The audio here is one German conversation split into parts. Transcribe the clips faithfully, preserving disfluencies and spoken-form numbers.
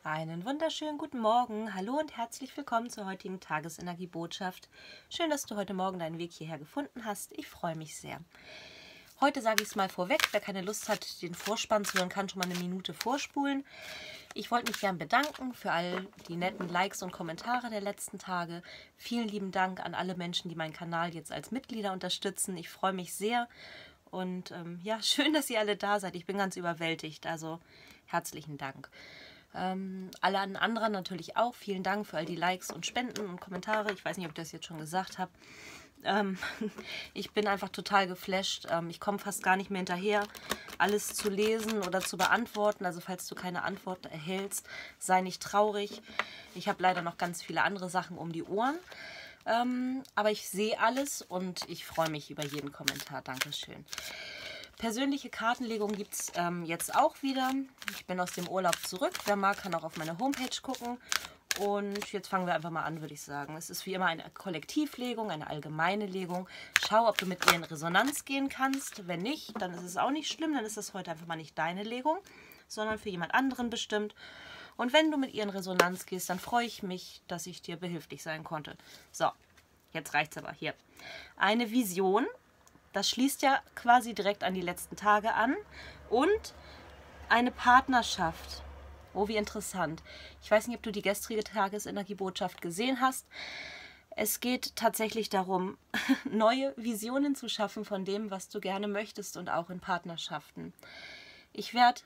Einen wunderschönen guten Morgen. Hallo und herzlich willkommen zur heutigen Tagesenergiebotschaft. Schön, dass du heute Morgen deinen Weg hierher gefunden hast. Ich freue mich sehr. Heute sage ich es mal vorweg. Wer keine Lust hat, den Vorspann zu hören, kann schon mal eine Minute vorspulen. Ich wollte mich gern bedanken für all die netten Likes und Kommentare der letzten Tage. Vielen lieben Dank an alle Menschen, die meinen Kanal jetzt als Mitglieder unterstützen. Ich freue mich sehr. Und ähm, ja, schön, dass ihr alle da seid. Ich bin ganz überwältigt. Also herzlichen Dank. Ähm, alle anderen natürlich auch. Vielen Dank für all die Likes und Spenden und Kommentare. Ich weiß nicht, ob ich das jetzt schon gesagt habe. Ähm, ich bin einfach total geflasht. Ähm, ich komme fast gar nicht mehr hinterher, alles zu lesen oder zu beantworten. Also falls du keine Antwort erhältst, sei nicht traurig. Ich habe leider noch ganz viele andere Sachen um die Ohren. Ähm, aber ich sehe alles und ich freue mich über jeden Kommentar. Dankeschön. Persönliche Kartenlegung gibt es ähm, jetzt auch wieder. Ich bin aus dem Urlaub zurück. Wer mag, kann auch auf meine Homepage gucken. Und jetzt fangen wir einfach mal an, würde ich sagen. Es ist wie immer eine Kollektivlegung, eine allgemeine Legung. Schau, ob du mit ihr in Resonanz gehen kannst. Wenn nicht, dann ist es auch nicht schlimm. Dann ist das heute einfach mal nicht deine Legung, sondern für jemand anderen bestimmt. Und wenn du mit ihr in Resonanz gehst, dann freue ich mich, dass ich dir behilflich sein konnte. So, jetzt reicht's aber. Hier. Eine Vision. Das schließt ja quasi direkt an die letzten Tage an. Und eine Partnerschaft. Oh, wie interessant. Ich weiß nicht, ob du die gestrige Tagesenergiebotschaft gesehen hast. Es geht tatsächlich darum, neue Visionen zu schaffen von dem, was du gerne möchtest und auch in Partnerschaften. Ich werde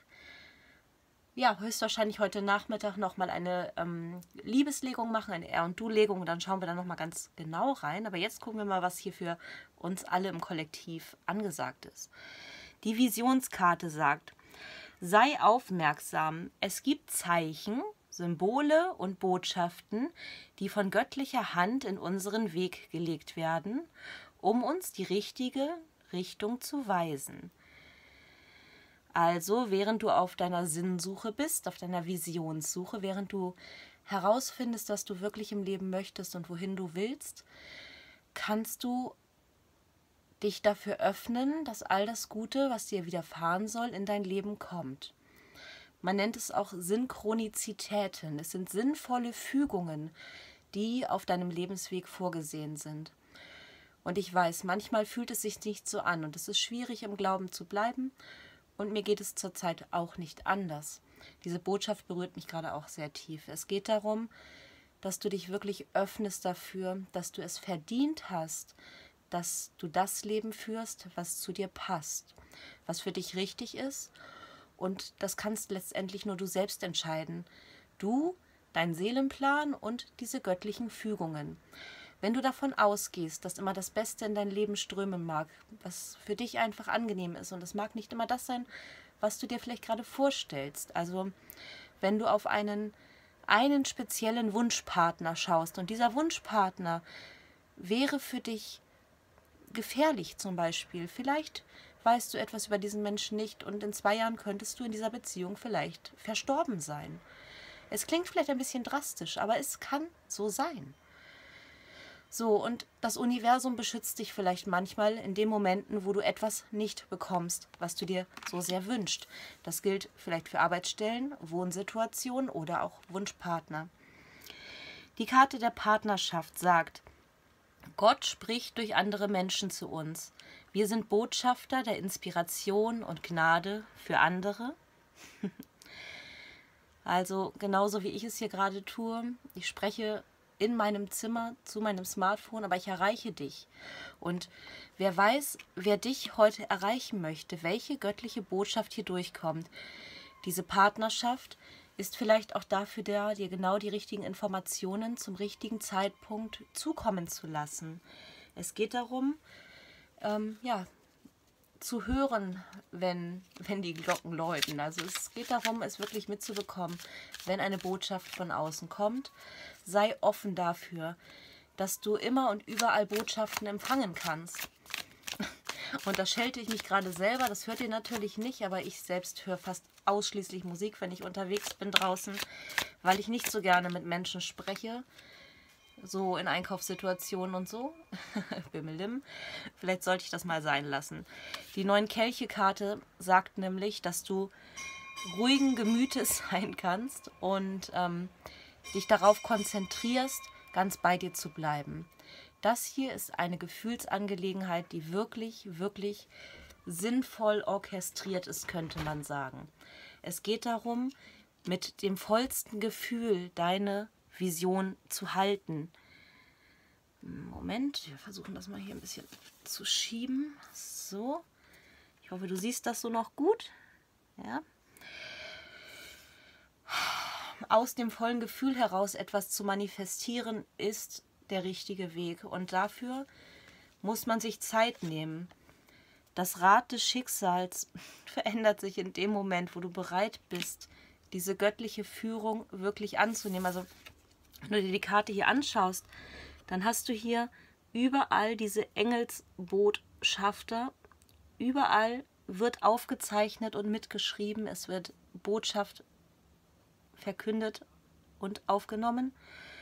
ja höchstwahrscheinlich heute Nachmittag nochmal eine ähm, Liebeslegung machen, eine Er- und Du-Legung. Und dann schauen wir da nochmal ganz genau rein. Aber jetzt gucken wir mal, was hier für uns alle im Kollektiv angesagt ist. Die Visionskarte sagt: Sei aufmerksam. Es gibt Zeichen, Symbole und Botschaften, die von göttlicher Hand in unseren Weg gelegt werden, um uns die richtige Richtung zu weisen. Also, während du auf deiner Sinnsuche bist, auf deiner Visionssuche, während du herausfindest, was du wirklich im Leben möchtest und wohin du willst, kannst du dich dafür öffnen, dass all das Gute, was dir widerfahren soll, in dein Leben kommt. Man nennt es auch Synchronizitäten. Es sind sinnvolle Fügungen, die auf deinem Lebensweg vorgesehen sind. Und ich weiß, manchmal fühlt es sich nicht so an und es ist schwierig, im Glauben zu bleiben. Und mir geht es zurzeit auch nicht anders. Diese Botschaft berührt mich gerade auch sehr tief. Es geht darum, dass du dich wirklich öffnest dafür, dass du es verdient hast, dass du das Leben führst, was zu dir passt, was für dich richtig ist. Und das kannst letztendlich nur du selbst entscheiden. Du, dein Seelenplan und diese göttlichen Fügungen. Wenn du davon ausgehst, dass immer das Beste in dein Leben strömen mag, was für dich einfach angenehm ist, und es mag nicht immer das sein, was du dir vielleicht gerade vorstellst. Also wenn du auf einen, einen speziellen Wunschpartner schaust und dieser Wunschpartner wäre für dich gefährlich zum Beispiel, vielleicht weißt du etwas über diesen Menschen nicht und in zwei Jahren könntest du in dieser Beziehung vielleicht verstorben sein. Es klingt vielleicht ein bisschen drastisch, aber es kann so sein. So, und das Universum beschützt dich vielleicht manchmal in den Momenten, wo du etwas nicht bekommst, was du dir so sehr wünschst. Das gilt vielleicht für Arbeitsstellen, Wohnsituationen oder auch Wunschpartner. Die Karte der Partnerschaft sagt: Gott spricht durch andere Menschen zu uns. Wir sind Botschafter der Inspiration und Gnade für andere. Also genauso wie ich es hier gerade tue. Ich spreche in meinem Zimmer zu meinem Smartphone, aber ich erreiche dich. Und wer weiß, wer dich heute erreichen möchte, welche göttliche Botschaft hier durchkommt. Diese Partnerschaft ist vielleicht auch dafür da, dir genau die richtigen Informationen zum richtigen Zeitpunkt zukommen zu lassen. Es geht darum, ähm, ja, zu hören, wenn, wenn die Glocken läuten. Also es geht darum, es wirklich mitzubekommen, wenn eine Botschaft von außen kommt. Sei offen dafür, dass du immer und überall Botschaften empfangen kannst. Und da schelte ich mich gerade selber, das hört ihr natürlich nicht, aber ich selbst höre fast ausschließlich Musik, wenn ich unterwegs bin draußen, weil ich nicht so gerne mit Menschen spreche, so in Einkaufssituationen und so. Bimmelim. Vielleicht sollte ich das mal sein lassen. Die neuen Kelche-Karte sagt nämlich, dass du ruhigen Gemütes sein kannst und ähm, dich darauf konzentrierst, ganz bei dir zu bleiben. Das hier ist eine Gefühlsangelegenheit, die wirklich, wirklich sinnvoll orchestriert ist, könnte man sagen. Es geht darum, mit dem vollsten Gefühl deine Vision zu halten. Moment, wir versuchen das mal hier ein bisschen zu schieben. So, ich hoffe, du siehst das so noch gut. Ja. Aus dem vollen Gefühl heraus etwas zu manifestieren, ist der richtige Weg. Und dafür muss man sich Zeit nehmen. Das Rad des Schicksals verändert sich in dem Moment, wo du bereit bist, diese göttliche Führung wirklich anzunehmen. Also, wenn du dir die Karte hier anschaust, dann hast du hier überall diese Engelsbotschafter. Überall wird aufgezeichnet und mitgeschrieben. Es wird Botschaft verkündet und aufgenommen.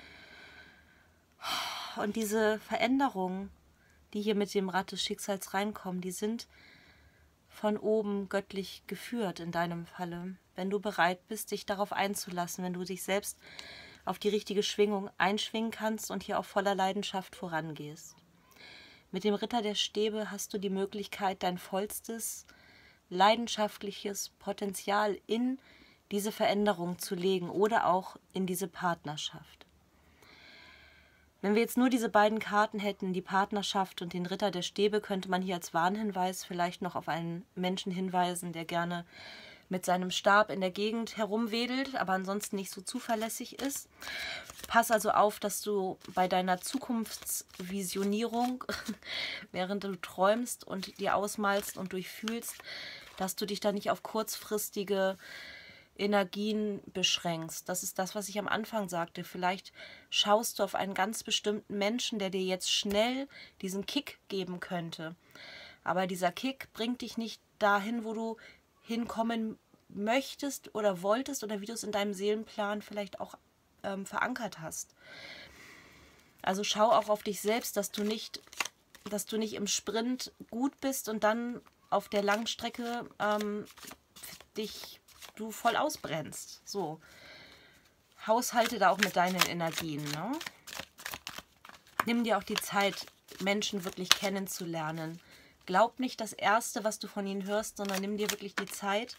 Und diese Veränderungen, die hier mit dem Rad des Schicksals reinkommen, die sind von oben göttlich geführt in deinem Falle. Wenn du bereit bist, dich darauf einzulassen, wenn du dich selbst auf die richtige Schwingung einschwingen kannst und hier auch voller Leidenschaft vorangehst. Mit dem Ritter der Stäbe hast du die Möglichkeit, dein vollstes, leidenschaftliches Potenzial in diese Veränderung zu legen oder auch in diese Partnerschaft. Wenn wir jetzt nur diese beiden Karten hätten, die Partnerschaft und den Ritter der Stäbe, könnte man hier als Warnhinweis vielleicht noch auf einen Menschen hinweisen, der gerne mit seinem Stab in der Gegend herumwedelt, aber ansonsten nicht so zuverlässig ist. Pass also auf, dass du bei deiner Zukunftsvisionierung, während du träumst und dir ausmalst und durchfühlst, dass du dich da nicht auf kurzfristige Energien beschränkst. Das ist das, was ich am Anfang sagte. Vielleicht schaust du auf einen ganz bestimmten Menschen, der dir jetzt schnell diesen Kick geben könnte. Aber dieser Kick bringt dich nicht dahin, wo du hinkommen möchtest oder wolltest oder wie du es in deinem Seelenplan vielleicht auch ähm, verankert hast. Also schau auch auf dich selbst, dass du nicht, dass du nicht im Sprint gut bist und dann auf der Langstrecke ähm, dich du voll ausbrennst. So. Haushalte da auch mit deinen Energien. Ne? Nimm dir auch die Zeit, Menschen wirklich kennenzulernen. Glaub nicht das Erste, was du von ihnen hörst, sondern nimm dir wirklich die Zeit.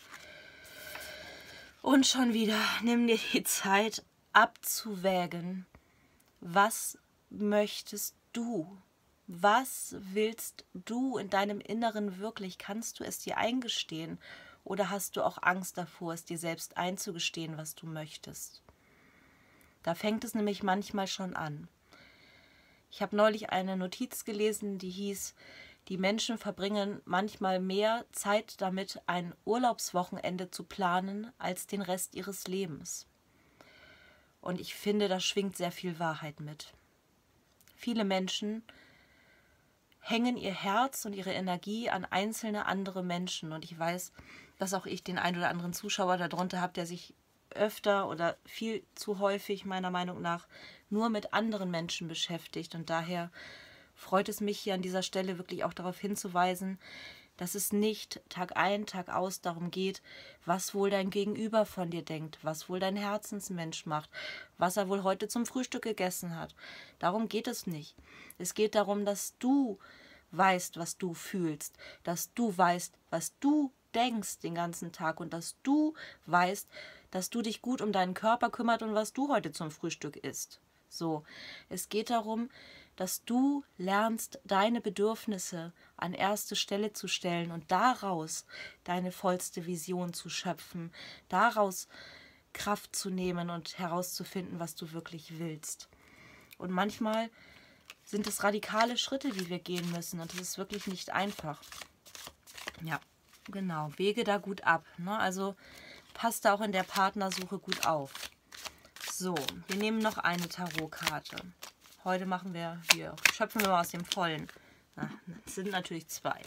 Und schon wieder, nimm dir die Zeit abzuwägen. Was möchtest du? Was willst du in deinem Inneren wirklich? Kannst du es dir eingestehen? Oder hast du auch Angst davor, es dir selbst einzugestehen, was du möchtest? Da fängt es nämlich manchmal schon an. Ich habe neulich eine Notiz gelesen, die hieß, die Menschen verbringen manchmal mehr Zeit damit, ein Urlaubswochenende zu planen, als den Rest ihres Lebens. Und ich finde, da schwingt sehr viel Wahrheit mit. Viele Menschen hängen ihr Herz und ihre Energie an einzelne andere Menschen. Und ich weiß, dass auch ich den einen oder anderen Zuschauer darunter habe, der sich öfter oder viel zu häufig, meiner Meinung nach, nur mit anderen Menschen beschäftigt. Und daher freut es mich hier an dieser Stelle wirklich auch darauf hinzuweisen, dass es nicht Tag ein, Tag aus darum geht, was wohl dein Gegenüber von dir denkt, was wohl dein Herzensmensch macht, was er wohl heute zum Frühstück gegessen hat. Darum geht es nicht. Es geht darum, dass du weißt, was du fühlst, dass du weißt, was du denkst den ganzen Tag und dass du weißt, dass du dich gut um deinen Körper kümmert und was du heute zum Frühstück isst. So, es geht darum, dass du lernst, deine Bedürfnisse an erste Stelle zu stellen und daraus deine vollste Vision zu schöpfen, daraus Kraft zu nehmen und herauszufinden, was du wirklich willst. Und manchmal sind es radikale Schritte, die wir gehen müssen und das ist wirklich nicht einfach. Ja, genau, wege da gut ab, ne? Also passt da auch in der Partnersuche gut auf. So, wir nehmen noch eine Tarotkarte. Heute machen wir hier, schöpfen wir mal aus dem Vollen. Es sind natürlich zwei.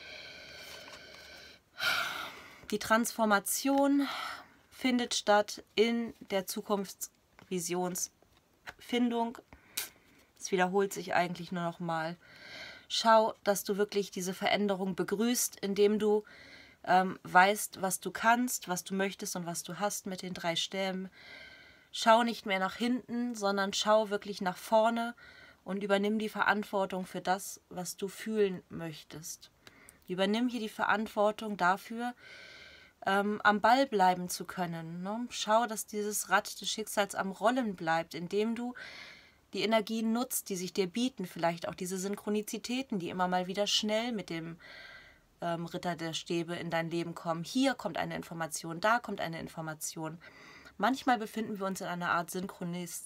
Die Transformation findet statt in der Zukunftsvisionsfindung. Es wiederholt sich eigentlich nur noch mal. Schau, dass du wirklich diese Veränderung begrüßt, indem du ähm, weißt, was du kannst, was du möchtest und was du hast mit den drei Stäben. Schau nicht mehr nach hinten, sondern schau wirklich nach vorne und übernimm die Verantwortung für das, was du fühlen möchtest. Übernimm hier die Verantwortung dafür, ähm, am Ball bleiben zu können. Ne? Schau, dass dieses Rad des Schicksals am Rollen bleibt, indem du die Energien nutzt, die sich dir bieten. Vielleicht auch diese Synchronizitäten, die immer mal wieder schnell mit dem ähm, Ritter der Stäbe in dein Leben kommen. Hier kommt eine Information, da kommt eine Information. Manchmal befinden wir uns in einer Art Synchronis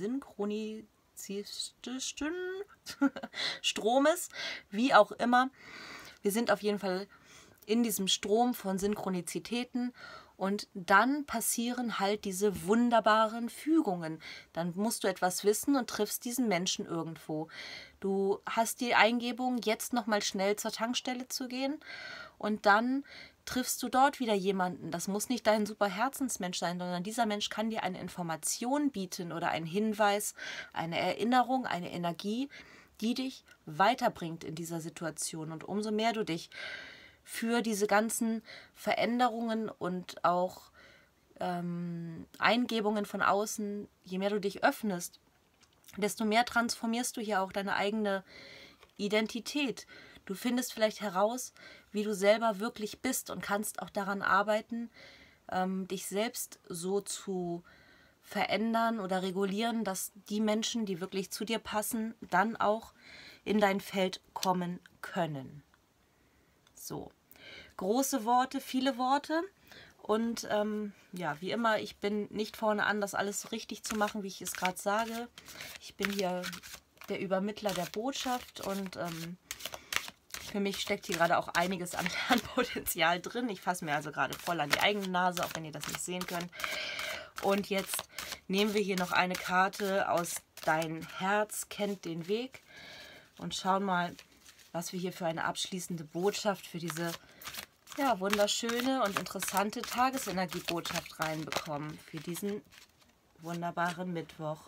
synchronizistischen Stromes, wie auch immer. Wir sind auf jeden Fall in diesem Strom von Synchronizitäten und dann passieren halt diese wunderbaren Fügungen. Dann musst du etwas wissen und triffst diesen Menschen irgendwo. Du hast die Eingebung, jetzt nochmal schnell zur Tankstelle zu gehen und dann triffst du dort wieder jemanden. Das muss nicht dein super Herzensmensch sein, sondern dieser Mensch kann dir eine Information bieten oder einen Hinweis, eine Erinnerung, eine Energie, die dich weiterbringt in dieser Situation. Und umso mehr du dich für diese ganzen Veränderungen und auch ähm, Eingebungen von außen, je mehr du dich öffnest, desto mehr transformierst du hier auch deine eigene Identität. Du findest vielleicht heraus, wie du selber wirklich bist und kannst auch daran arbeiten, ähm, dich selbst so zu verändern oder regulieren, dass die Menschen, die wirklich zu dir passen, dann auch in dein Feld kommen können. So, große Worte, viele Worte und ähm, ja, wie immer, ich bin nicht vorne an, das alles so richtig zu machen, wie ich es gerade sage. Ich bin hier der Übermittler der Botschaft und ähm, für mich steckt hier gerade auch einiges an Lernpotenzial drin. Ich fasse mir also gerade voll an die eigene Nase, auch wenn ihr das nicht sehen könnt. Und jetzt nehmen wir hier noch eine Karte aus Dein Herz kennt den Weg und schauen mal, was wir hier für eine abschließende Botschaft für diese ja, wunderschöne und interessante Tagesenergiebotschaft reinbekommen für diesen wunderbaren Mittwoch.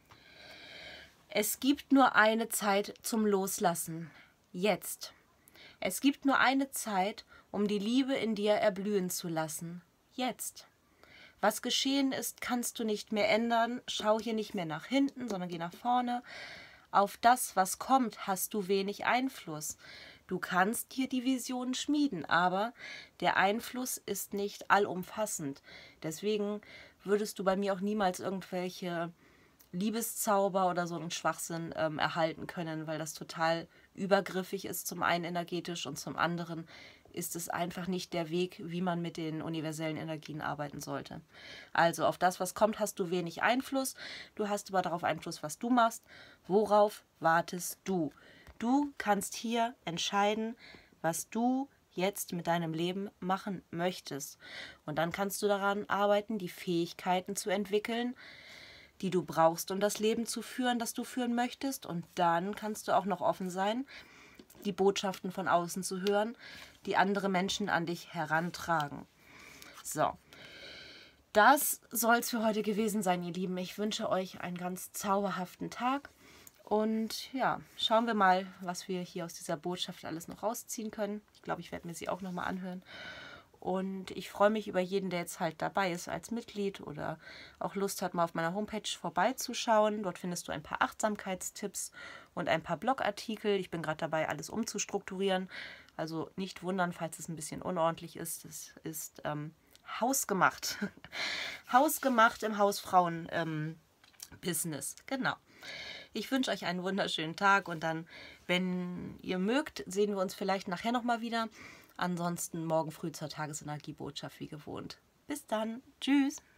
Es gibt nur eine Zeit zum Loslassen. Jetzt. Es gibt nur eine Zeit, um die Liebe in dir erblühen zu lassen. Jetzt. Was geschehen ist, kannst du nicht mehr ändern. Schau hier nicht mehr nach hinten, sondern geh nach vorne. Auf das, was kommt, hast du wenig Einfluss. Du kannst hier die Vision schmieden, aber der Einfluss ist nicht allumfassend. Deswegen würdest du bei mir auch niemals irgendwelche Liebeszauber oder so einen Schwachsinn ähm, erhalten können, weil das total übergriffig ist, zum einen energetisch und zum anderen ist es einfach nicht der Weg, wie man mit den universellen Energien arbeiten sollte. Also auf das, was kommt, hast du wenig Einfluss. Du hast aber darauf Einfluss, was du machst. Worauf wartest du? Du kannst hier entscheiden, was du jetzt mit deinem Leben machen möchtest. Und dann kannst du daran arbeiten, die Fähigkeiten zu entwickeln, die du brauchst, um das Leben zu führen, das du führen möchtest. Und dann kannst du auch noch offen sein, die Botschaften von außen zu hören, die andere Menschen an dich herantragen. So, das soll es für heute gewesen sein, ihr Lieben. Ich wünsche euch einen ganz zauberhaften Tag. Und ja, schauen wir mal, was wir hier aus dieser Botschaft alles noch rausziehen können. Ich glaube, ich werde mir sie auch nochmal anhören. Und ich freue mich über jeden, der jetzt halt dabei ist als Mitglied oder auch Lust hat, mal auf meiner Homepage vorbeizuschauen. Dort findest du ein paar Achtsamkeitstipps und ein paar Blogartikel. Ich bin gerade dabei, alles umzustrukturieren. Also nicht wundern, falls es ein bisschen unordentlich ist. Es ist ähm, hausgemacht. Hausgemacht im Hausfrauen-Business. Ähm, genau. Ich wünsche euch einen wunderschönen Tag und dann, wenn ihr mögt, sehen wir uns vielleicht nachher nochmal wieder. Ansonsten morgen früh zur Tagesenergiebotschaft wie gewohnt. Bis dann. Tschüss.